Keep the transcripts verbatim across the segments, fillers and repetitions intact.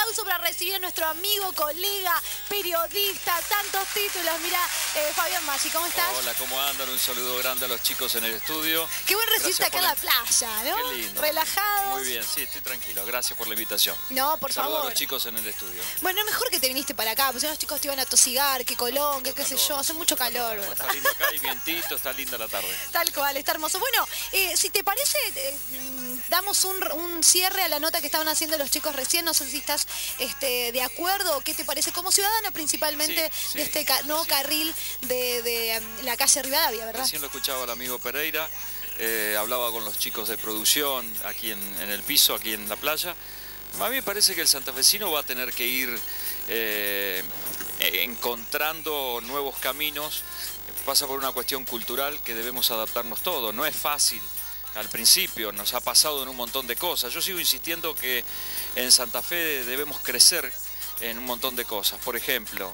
aplauso para recibir a nuestro amigo, colega, periodista, tantos títulos. Mira, eh, Fabián Maggi, ¿cómo estás? Hola, ¿cómo andan? Un saludo grande a los chicos en el estudio. Qué buen recibirte acá en la playa, ¿no? Qué lindo. Relajados. Muy bien, sí, estoy tranquilo. Gracias por la invitación. No, por Saludo favor. a los chicos en el estudio. Bueno, mejor que te viniste para acá, porque si no los chicos te iban a tosigar, que Colón, que qué sé yo, hace mucho calor, ¿verdad? Está lindo acá, hay vientito, está linda la tarde. Tal cual, está hermoso. Bueno, eh, si te parece, eh, damos un, un cierre a la nota que estaban haciendo los chicos recién. No sé si estás este, de acuerdo o qué te parece como ciudadano principalmente Sí, sí, de este ca nuevo sí. carril de, de um, la calle Rivadavia, ¿verdad? Recién lo escuchaba el amigo Pereira, eh, hablaba con los chicos de producción aquí en, en el piso, aquí en la playa. A mí me parece que el santafesino va a tener que ir eh, encontrando nuevos caminos. Pasa por una cuestión cultural que debemos adaptarnos todos. No es fácil. Al principio nos ha pasado en un montón de cosas. Yo sigo insistiendo que en Santa Fe debemos crecer en un montón de cosas. Por ejemplo,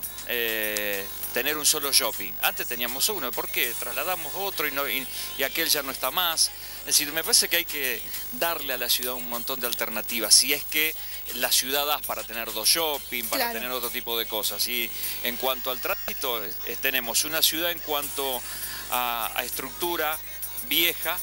eh, tener un solo shopping. Antes teníamos uno, ¿por qué? Trasladamos otro y, no, y, y aquel ya no está más. Es decir, me parece que hay que darle a la ciudad un montón de alternativas. Si es que la ciudad da para tener dos shopping, para Claro. tener otro tipo de cosas. Y en cuanto al tránsito, eh, tenemos una ciudad en cuanto a, a estructura vieja,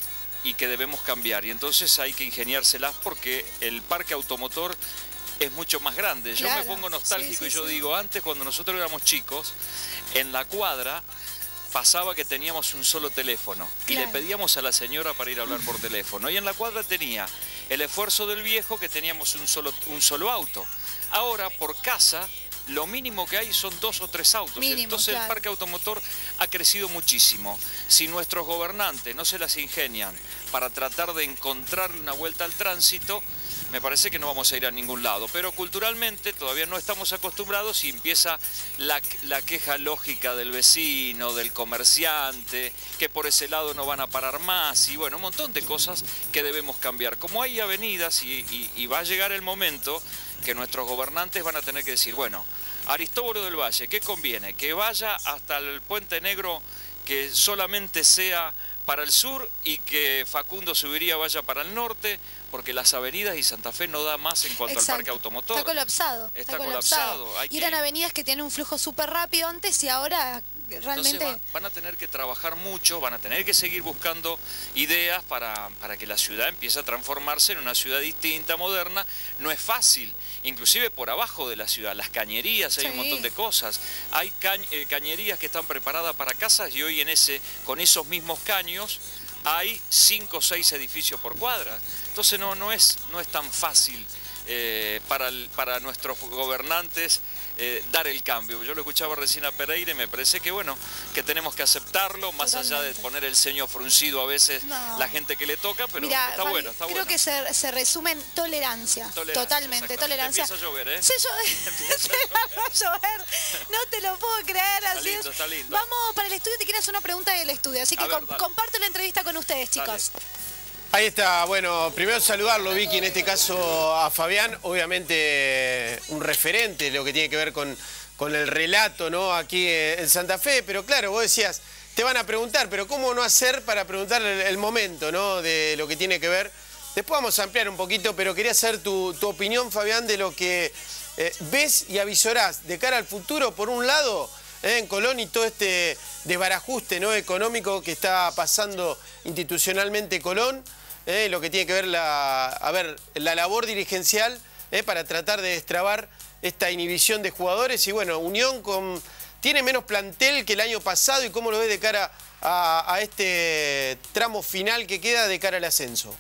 y que debemos cambiar, y entonces hay que ingeniárselas porque el parque automotor es mucho más grande. Yo Claro, me pongo nostálgico sí, sí, y yo sí. digo, antes cuando nosotros éramos chicos, en la cuadra pasaba que teníamos un solo teléfono y Claro. le pedíamos a la señora para ir a hablar por teléfono, y en la cuadra tenía el esfuerzo del viejo que teníamos un solo, un solo auto. Ahora por casa lo mínimo que hay son dos o tres autos. Mínimo, Entonces claro. el parque automotor ha crecido muchísimo. Si nuestros gobernantes no se las ingenian para tratar de encontrar una vuelta al tránsito, me parece que no vamos a ir a ningún lado. Pero culturalmente todavía no estamos acostumbrados y empieza la, la queja lógica del vecino, del comerciante, que por ese lado no van a parar más, y bueno, un montón de cosas que debemos cambiar. Como hay avenidas y, y, y va a llegar el momento que nuestros gobernantes van a tener que decir, bueno, Aristóbulo del Valle, ¿qué conviene? Que vaya hasta el Puente Negro, que solamente sea para el sur, y que Facundo Subiría vaya para el norte, porque las avenidas y Santa Fe no da más en cuanto Exacto. al parque automotor. Está colapsado. Está Está colapsado. colapsado, hay Y eran que- avenidas que tienen un flujo súper rápido antes y ahora realmente... Entonces va- van a tener que trabajar mucho, van a tener que seguir buscando ideas para, para que la ciudad empiece a transformarse en una ciudad distinta, moderna. No es fácil, inclusive por abajo de la ciudad, las cañerías, hay Sí. un montón de cosas. Hay cañ- eh, cañerías que están preparadas para casas, y hoy en ese, con esos mismos caños hay cinco o seis edificios por cuadra. Entonces no, no, es, no es tan fácil eh, para, el- para nuestros gobernantes eh, dar el cambio. Yo lo escuchaba recién a Pereira y me parece que bueno, que tenemos que aceptarlo, más allá de Totalmente. poner el ceño fruncido a veces No. la gente que le toca, pero Mirá, está Fabi, bueno, está creo bueno. que se, se resume en tolerancia. Tolerancia, Totalmente, exactamente. tolerancia. Empieza a llover, ¿eh? Se, llo- se largó a llover. No te lo puedo creer. Así lindo, es. está lindo. Vamos para el estudio. Te quiero hacer una pregunta del estudio. Así que A ver, com- dale. comparto la entrevista con ustedes, chicos. Ahí está, bueno, primero saludarlo, Vicky, en este caso a Fabián, obviamente un referente, lo que tiene que ver con, con el relato, ¿no? Aquí en Santa Fe, pero claro, vos decías, te van a preguntar, pero ¿cómo no hacer para preguntar el, el momento, ¿no? De lo que tiene que ver. Después vamos a ampliar un poquito, pero quería saber tu, tu opinión, Fabián, de lo que eh, ves y avisorás de cara al futuro, por un lado, eh, en Colón, y todo este desbarajuste, ¿no? Económico que está pasando institucionalmente Colón. Eh, lo que tiene que ver la, a ver, la labor dirigencial eh, para tratar de destrabar esta inhibición de jugadores. Y bueno, Unión con, tiene menos plantel que el año pasado, y cómo lo ves de cara a, a este tramo final que queda de cara al ascenso.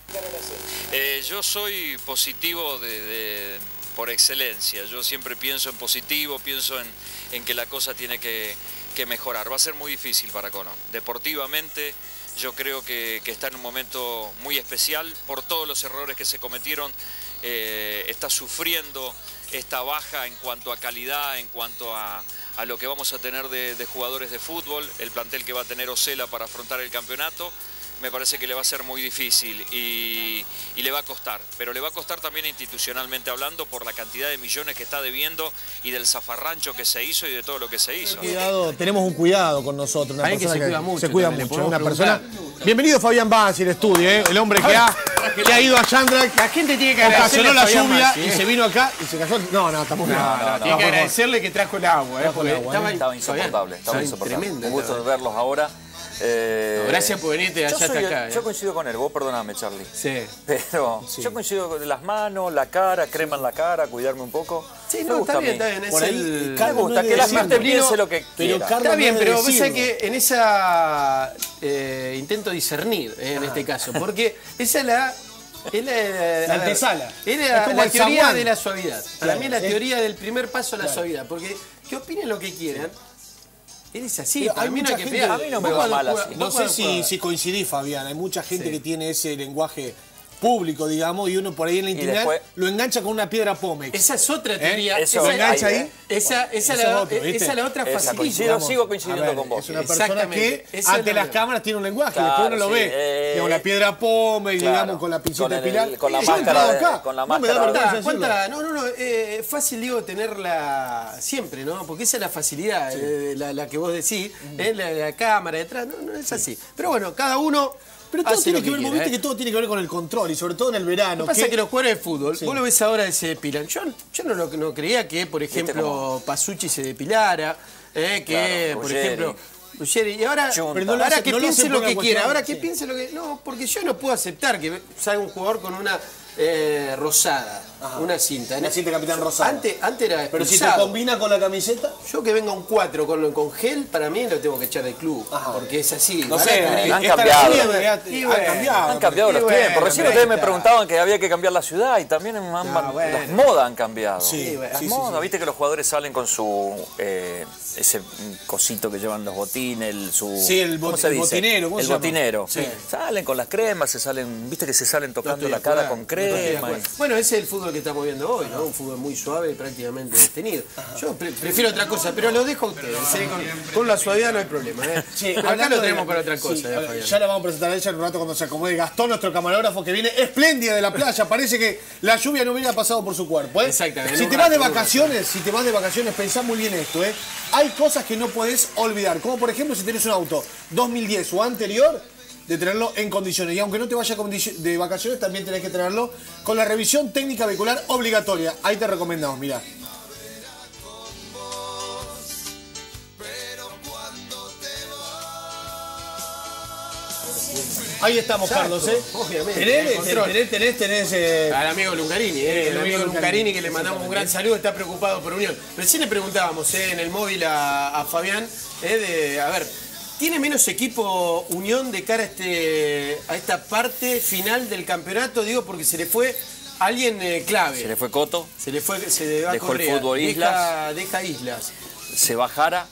Eh, yo soy positivo de, de- por excelencia. Yo siempre pienso en positivo, pienso en, en que la cosa tiene que, que mejorar. Va a ser muy difícil para Colón. Deportivamente, yo creo que, que está en un momento muy especial por todos los errores que se cometieron. Eh, está sufriendo esta baja en cuanto a calidad, en cuanto a, a lo que vamos a tener de, de jugadores de fútbol, el plantel que va a tener Osela para afrontar el campeonato. me parece que le va a ser muy difícil y, y le va a costar, pero le va a costar también institucionalmente hablando por la cantidad de millones que está debiendo y del zafarrancho que se hizo y de todo lo que se hizo. Cuidado, tenemos un cuidado con nosotros, una Alguien que persona se cuida mucho se cuida también, le mucho, una podemos persona. Bienvenido Fabián Banzi al estudio, ¿eh? El hombre que ha, que ha ido a Chandra, La gente tiene que ocasionó agradecerle la a Fabián lluvia Banzi, y ¿eh? se vino acá y se cayó. No, no, estamos bien. No, no, tiene que agradecerle que trajo el agua, ¿eh? Porque agua, estaba, Estaba insoportable, estaba insoportable. Tremendo. Un gusto de verlos ahora. Eh, No, gracias por venirte de yo allá soy- hasta acá, Yo ¿eh? coincido con él, vos perdóname, Charlie. Sí. Pero yo coincido con las manos, la cara, crema en la cara, cuidarme un poco. Sí, Me no, gusta está a bien, mí. está bien. Es Por ahí, el... Me Carlos gusta no que es la de gente decirlo. piense lo que Pero quiera. Carlos Está bien, no es de pero vos sabés decirlo. que en esa eh, intento discernir eh, en este caso, porque esa es la... Es la, La a ver, antesala. Es Es la, como la el teoría zaguán. de la suavidad. Para Claro, mí es la es- teoría del primer paso a la Claro. suavidad. Porque que opinen lo que quieran, es así. Pero Para hay mí no mucha hay que gente- pegar. a mí no me Vos va cuando mal jugás- así. vos No sé cuando si, jugás- si coincidís, Fabián. Hay mucha gente Sí. que tiene ese lenguaje público, digamos, y uno por ahí en la intimidad después- lo engancha con una piedra Pómex. Esa es otra teoría. Eso esa, ahí, engancha ahí. ¿eh? esa, esa, Eso la, es otro, ¿viste? esa es la otra Esa facilita. coincido, digamos. sigo coincidiendo A ver, con vos. es una persona Exactamente. que Esa ante es las la- cámaras tiene un lenguaje, Claro, después uno lo sí, ve. eh, digamos, la piedra Pómex, claro, digamos, con la pincita con el- de Pilar. con la Y yo he máscara entrado de- acá. con la No me da máscara de- vergüenza ¿Cuánta, decirlo. cuánta- no, no, no, eh, fácil digo tenerla siempre, ¿no? Porque esa es la facilidad, eh, la, la que vos decís, eh, la, la cámara detrás, no, no es así. Pero bueno, cada uno Pero todo hace tiene lo que ver, vos quiera, viste ¿eh? que todo tiene que ver con el control, y sobre todo en el verano. Lo que pasa es que los jugadores de fútbol, Sí. vos lo ves ahora, se depilan. Yo, yo no, lo- no creía que, por ejemplo, cómo? Pasucci se depilara, eh, que, Claro, por Ruggeri. ejemplo, Ruggeri. Y ahora, Chunta. pero No lo ahora hace- que no lo piense hace lo por que una quiera, cuestión, ahora que sí. piense lo que... No, porque yo no puedo aceptar que salga un jugador con una eh, rosada, una cinta. Una cinta de Capitán Rosada. Antes, antes era Pero si te expulsado. combina con la camiseta. Yo que venga un cuatro con, con gel, para mí lo tengo que echar del club, Ajá. porque es así. No Ahora sé, te- han esta cambiado. teoría, Y han bueno, cambiado. Han cambiado Y los bueno, tiempos. Recién pero ustedes me ahí está. preguntaban que había que cambiar la ciudad y también han- No, bueno. las modas han cambiado. Sí, bueno, las sí, sí, modas, sí. viste que los jugadores salen con su eh, ese cosito que llevan los botines, el, su Sí, el ¿cómo bot- se el dice? botinero, ¿cómo el se llama? botinero. Sí. Salen con las cremas, se salen, viste que se salen tocando estoy la de cara acuerdo, con no estoy de crema. acuerdo. y- Bueno, ese es el fútbol que estamos viendo hoy, ¿no? Un fútbol muy suave y prácticamente detenido. Yo pre- prefiero otra cosa, pero lo dejo a ustedes. ¿eh? Con, con la suavidad no hay problema. ¿eh? Sí, Acá hablando lo tenemos de- para otra cosa. sí, ¿eh, a ver, Fabián? ya la vamos a presentar a ella en un rato cuando se acomode. Gastón, nuestro camarógrafo que viene espléndida de la playa. Parece que la lluvia no hubiera pasado por su cuerpo. ¿eh? Exactamente. Si Un te vas de rato, un vacaciones, si te vas de vacaciones, pensá muy bien esto. ¿eh? Hay cosas que no podés olvidar. Como por ejemplo si tenés un auto dos mil diez o anterior, de tenerlo en condiciones. Y aunque no te vayas de vacaciones, también tenés que tenerlo con la revisión técnica vehicular obligatoria. Ahí te recomendamos, mirá. Ahí estamos, Exacto, Carlos, ¿eh? obviamente, Tenés, el control. tenés, tenés, tenés, eh, Al amigo Lungarini, eh, el amigo amigo Lungarini que le mandamos un gran saludo, está preocupado por Unión. Recién le preguntábamos eh, en el móvil a, a Fabián, eh, de, a ver, ¿tiene menos equipo Unión de cara a, este, a esta parte final del campeonato? Digo, porque se le fue alguien eh, clave. Se le fue Coto, Se le fue, se le va Dejó el Correa. fútbol deja, Islas. deja Islas. se va Jara.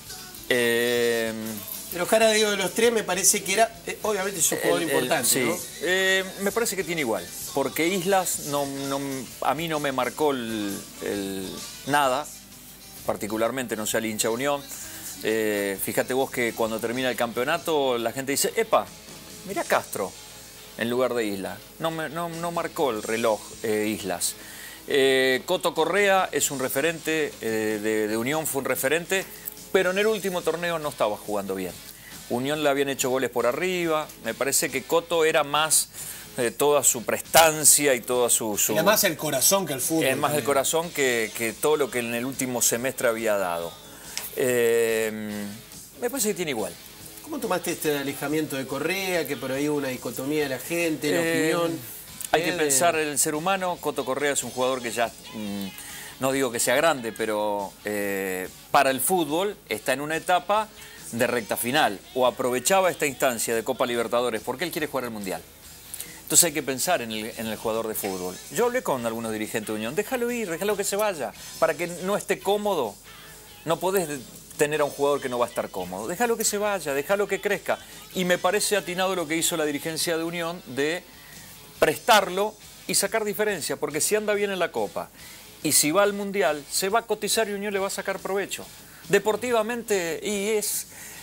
Eh, Pero Jara, digo, de los tres me parece que era, eh, obviamente es un jugador el- el- importante, sí. ¿no? Eh, me parece que tiene igual, porque Islas no, no- a mí no me marcó el, el nada, particularmente no sea el hincha Unión. Eh, fíjate vos que cuando termina el campeonato la gente dice, epa, mirá Castro en lugar de Islas. No, me- no, no marcó el reloj eh, Islas. Eh, Coto Correa es un referente, eh, de, de Unión fue un referente, pero en el último torneo no estaba jugando bien. Unión le habían hecho goles por arriba, me parece que Coto era más eh, toda su prestancia y toda su... su era más el corazón que el fútbol. es más el también. corazón que, que todo lo que en el último semestre había dado. Eh, me parece que tiene igual. ¿Cómo tomaste este alejamiento de Correa, que por ahí hubo una dicotomía de la gente, la Eh, opinión? Hay eh, que de- pensar en el ser humano. Coto Correa es un jugador que ya, mm, no digo que sea grande, pero eh, para el fútbol está en una etapa de recta final. O aprovechaba esta instancia de Copa Libertadores porque él quiere jugar el Mundial. Entonces hay que pensar en el, en el jugador de fútbol. Yo hablé con algunos dirigentes de Unión. Déjalo ir, déjalo que se vaya. Para que no esté cómodo. No podés tener a un jugador que no va a estar cómodo. Déjalo que se vaya, déjalo que crezca. Y me parece atinado lo que hizo la dirigencia de Unión de prestarlo y sacar diferencia, porque si anda bien en la Copa y si va al Mundial, se va a cotizar y Unión le va a sacar provecho. Deportivamente, y es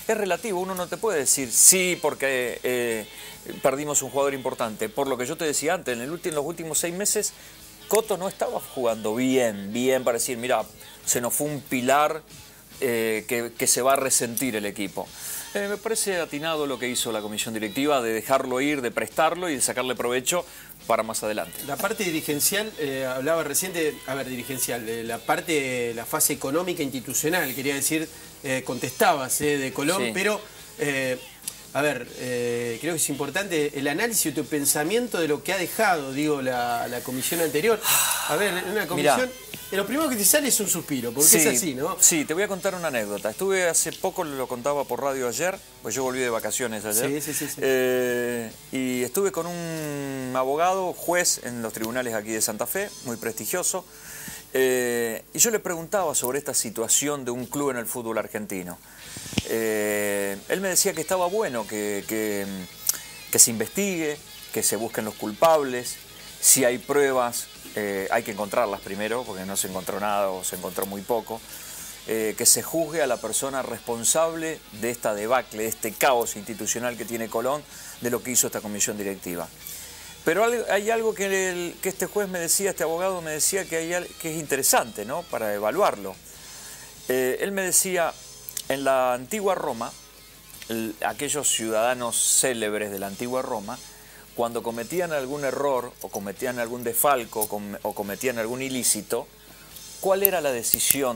es relativo, uno no te puede decir sí porque eh, perdimos un jugador importante. Por lo que yo te decía antes, en, el último, en los últimos seis meses, Coto no estaba jugando bien, bien para decir, mira, se nos fue un pilar eh, que, que se va a resentir el equipo. Eh, me parece atinado lo que hizo la comisión directiva de dejarlo ir, de prestarlo y de sacarle provecho para más adelante. La parte dirigencial, eh, hablaba reciente, a ver, dirigencial, eh, la parte, la fase económica institucional, quería decir, eh, contestabas eh, de Colón, sí. pero, eh, a ver, eh, creo que es importante el análisis y tu pensamiento de lo que ha dejado, digo, la, la comisión anterior. A ver, en una comisión... Mirá. Lo primero que te sale es un suspiro, porque sí, es así, ¿no? Sí, te voy a contar una anécdota. Estuve hace poco, lo contaba por radio ayer, pues yo volví de vacaciones ayer. Sí, sí, sí. sí. Eh, y estuve con un abogado, juez en los tribunales aquí de Santa Fe, muy prestigioso. Eh, y yo le preguntaba sobre esta situación de un club en el fútbol argentino. Eh, él me decía que estaba bueno que, que, que se investigue, que se busquen los culpables, si hay pruebas... Eh, hay que encontrarlas primero, porque no se encontró nada o se encontró muy poco, eh, que se juzgue a la persona responsable de esta debacle, de este caos institucional que tiene Colón, de lo que hizo esta comisión directiva. Pero hay algo que, el, que este juez me decía, este abogado me decía que, hay, que es interesante, ¿no?, para evaluarlo. Eh, él me decía, en la antigua Roma, el, aquellos ciudadanos célebres de la antigua Roma, cuando cometían algún error o cometían algún desfalco o cometían algún ilícito, ¿cuál era la decisión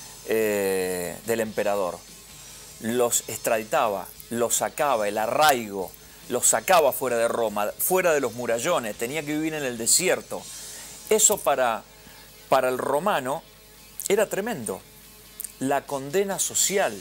eh, del emperador? Los extraditaba, los sacaba, el arraigo, los sacaba fuera de Roma, fuera de los murallones, tenía que vivir en el desierto. Eso para, para el romano era tremendo, la condena social.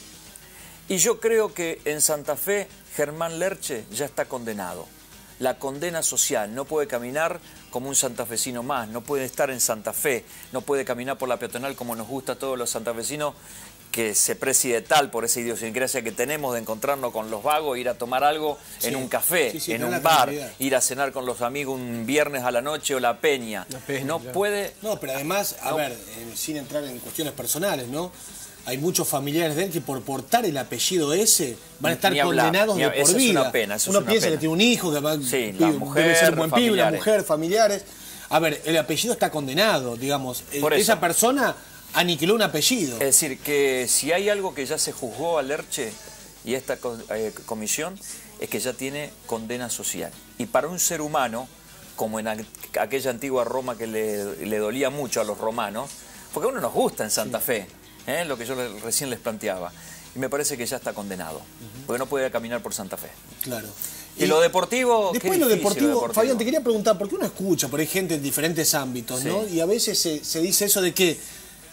Y yo creo que en Santa Fe Germán Lerche ya está condenado. La condena social, no puede caminar como un santafesino más, no puede estar en Santa Fe, no puede caminar por la peatonal como nos gusta a todos los santafesinos, que se preside tal por esa idiosincrasia que tenemos de encontrarnos con los vagos, ir a tomar algo sí, en un café, sí, sí, en un bar, calidad. Ir a cenar con los amigos un viernes a la noche o la peña. La peña no claro. puede... No, pero además, a no. ver, eh, sin entrar en cuestiones personales, ¿no? Hay muchos familiares de él que por portar el apellido ese van a estar condenados de por vida. Es una pena, eso Uno es una piensa pena. que tiene un hijo, que va, sí, la mujer, debe ser buen pibe, la mujer, familiares. A ver, el apellido está condenado, digamos. Por Esa eso. persona aniquiló un apellido. Es decir, que si hay algo que ya se juzgó a Lerche y esta eh, comisión, es que ya tiene condena social. Y para un ser humano, como en aquella antigua Roma que le, le dolía mucho a los romanos, porque a uno nos gusta en Santa sí. Fe, ¿eh? Lo que yo le, recién les planteaba, y me parece que ya está condenado, uh-huh. porque no puede caminar por Santa Fe. Claro. Y, y lo deportivo... Después lo deportivo, lo deportivo, Fabián, te quería preguntar, porque uno escucha, por ahí gente en diferentes ámbitos, sí. ¿no? Y a veces se, se dice eso de que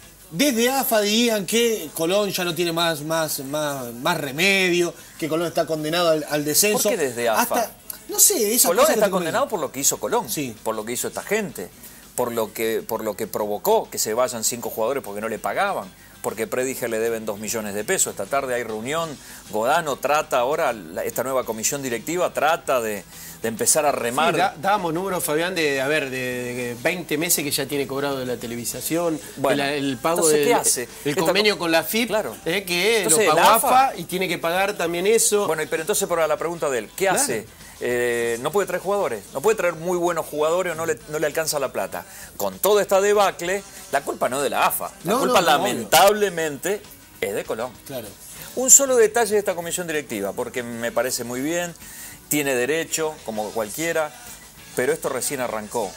desde A F A dirían que Colón ya no tiene más, más, más, más remedio, que Colón está condenado al, al descenso. ¿Por qué desde A F A? Hasta, no sé, esa Colón cosa está que condenado me... por lo que hizo Colón, sí. por lo que hizo esta gente, por lo que, por lo que provocó que se vayan cinco jugadores porque no le pagaban, porque Prediger le deben dos millones de pesos. Esta tarde hay reunión, Godano trata ahora, la, esta nueva comisión directiva trata de, de empezar a remar. Sí, da, dábamos números, Fabián, de, a ver, de, de veinte meses que ya tiene cobrado de la televisación, bueno, el, el pago entonces, del ¿qué hace? el Esta convenio con la F I P, claro. eh, que entonces, lo pagó la A F A y tiene que pagar también eso. Bueno, pero entonces para la pregunta de él, ¿qué claro. hace? Eh, no puede traer jugadores, no puede traer muy buenos jugadores o no le, no le alcanza la plata. Con toda esta debacle, la culpa no es de la A F A, la no, culpa no, no, lamentablemente obvio. Es de Colón. Claro. Un solo detalle de esta comisión directiva, porque me parece muy bien, tiene derecho, como cualquiera, pero esto recién arrancó.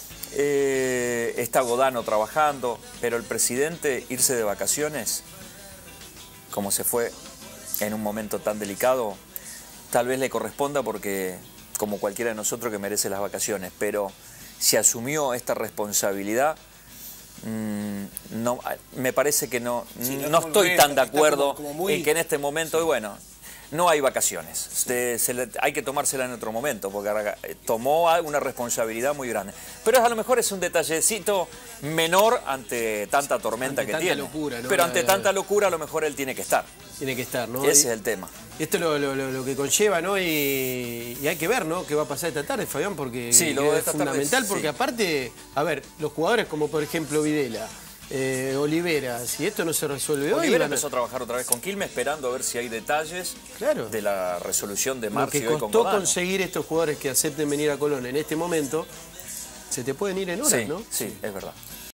Eh, está Godano trabajando, pero el presidente irse de vacaciones, como se fue en un momento tan delicado, tal vez le corresponda porque, como cualquiera de nosotros que merece las vacaciones, pero si asumió esta responsabilidad, mmm, no, me parece que no, sí, no, no estoy bien, tan de acuerdo como, como muy... en que en este momento, sí. bueno, no hay vacaciones, se, se le, hay que tomársela en otro momento, porque tomó una responsabilidad muy grande. Pero a lo mejor es un detallecito menor ante tanta tormenta ante que tanta tiene. Locura, ¿no? Pero ante la, tanta locura a lo mejor él tiene que estar. Tiene que estar, ¿no? Ese y, es el tema. Esto es lo, lo, lo, lo que conlleva, ¿no? Y, y hay que ver, ¿no? Qué va a pasar esta tarde, Fabián, porque sí, lo de es esta fundamental, tarde, porque sí. aparte, a ver, los jugadores como por ejemplo Videla, eh, Olivera, si esto no se resuelve hoy... Olivera van a- empezó a trabajar otra vez con Quilmes, esperando a ver si hay detalles Claro. de la resolución de Lo Marcio que hoy con costó Godano. conseguir estos jugadores que acepten venir a Colón en este momento, se te pueden ir en horas, Sí, ¿no? sí, es verdad.